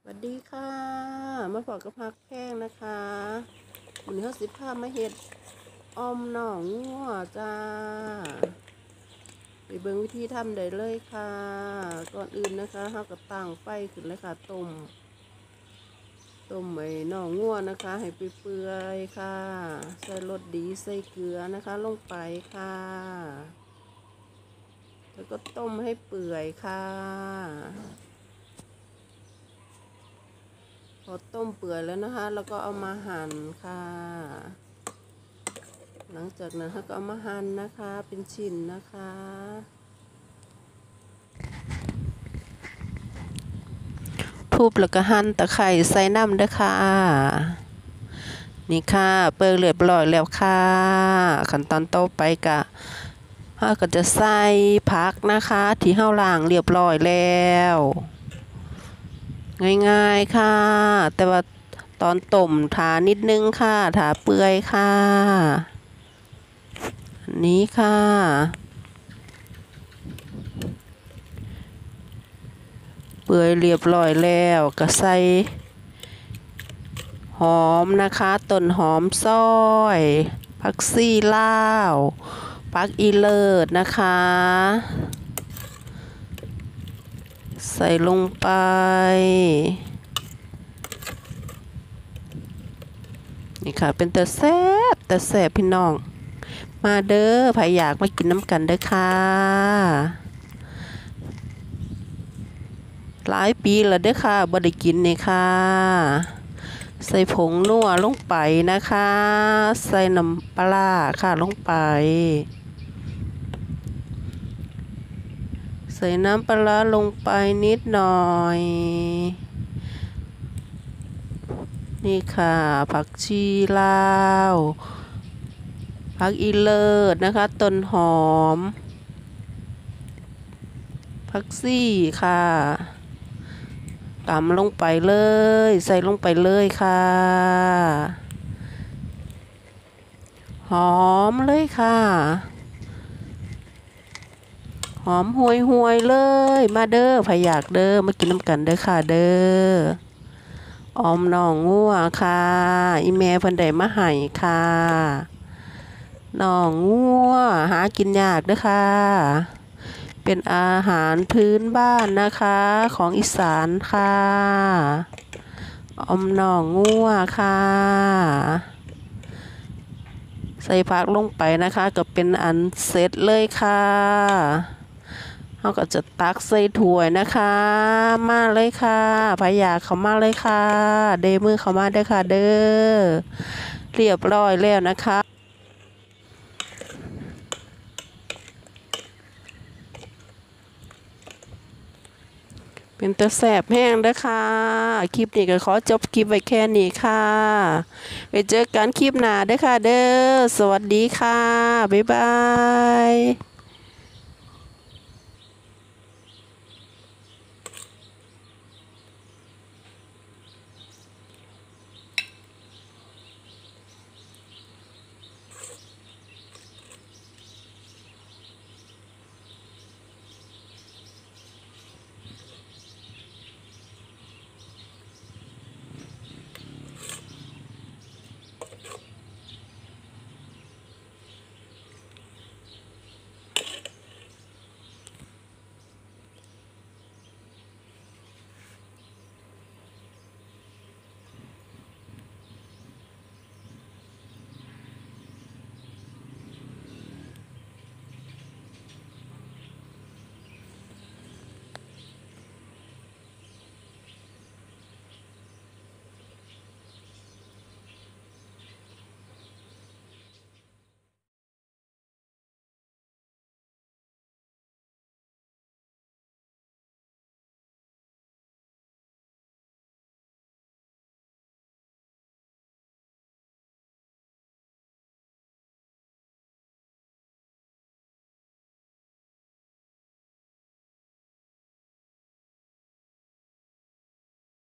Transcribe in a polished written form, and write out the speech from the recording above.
สวัสดีค่ะมาพอกับพักแข้งนะคะวันนี้เขา15มาเฮ็ดออมหน่องงัวจ้าไปเบิ่งวิธีทำได้เลยค่ะก่อนอื่นนะคะเขาก็ตั้งไฟขึ้นเลยค่ะต้มไอ้หน่องงัวนะคะให้เปื่อยๆค่ะใส่รสดีใส่เกลือนะคะลงไปค่ะแล้วก็ต้มให้เปื่อยค่ะพอต้มเปื่อยแล้วนะคะแล้วก็เอามาหั่นค่ะหลังจากนั้นก็เอามาหั่นนะคะเป็นชิ้นนะคะทุบแล้วก็หั่นตะไคร้ใส่น้ำด้วยค่ะนี่ค่ะเปื่อยเรียบร้อยแล้วค่ะขั้นตอนต่อไปก็จะใส่ผักนะคะที่เฮาล้างเรียบร้อยแล้วง่ายๆค่ะแต่ว่าตอนต้มทานิดนึงค่ะทาเปื่อยค่ะนี้ค่ะเปื่อยเรียบร้อยแล้วก็ใส่หอมนะคะต้นหอมซอยผักซี่ลาวผักอีเลิศนะคะใส่ลงไปนี่ค่ะเป็นแต่แซ่บพี่น้องมาเด้อใครอยากมากินน้ำกันเด้อค่ะหลายปีแล้วเด้อค่ะบ่ได้กินนี่ค่ะใส่ผงนัวลงไปนะคะใส่น้ำปลาค่ะลงไปใส่น้ำปลาลงไปนิดหน่อยนี่ค่ะผักชีลาวผักอีเลิศนะคะต้นหอมผักซี่ค่ะตำลงไปเลยใส่ลงไปเลยค่ะหอมเลยค่ะหอมห่วยเลยมาเด้อใครอยากเด้อมากินน้ำกันเด้อค่ะเด้อออมหน่องงัวค่ะอีแม่เพิ่นได้มาให้ค่ะหน่องงัวหากินยากเด้อค่ะเป็นอาหารพื้นบ้านนะคะของอีสานค่ะออมหน่องงัวค่ะใส่ผักลงไปนะคะก็เป็นอันเสร็จเลยค่ะเราก็จะตักใส่ถ้วยนะคะมาเลยค่ะพายากเขามาเลยค่ะเดมือเขามาเด้อค่ะเด้อเรียบร้อยแล้วนะคะเป็นตัวแสบแห้งนะคะ คลิปนี้ก็ขอจบคลิปไว้แค่นี้ค่ะไปเจอกันคลิปหน้าเด้อค่ะเด้อสวัสดีค่ะบ๊ายบาย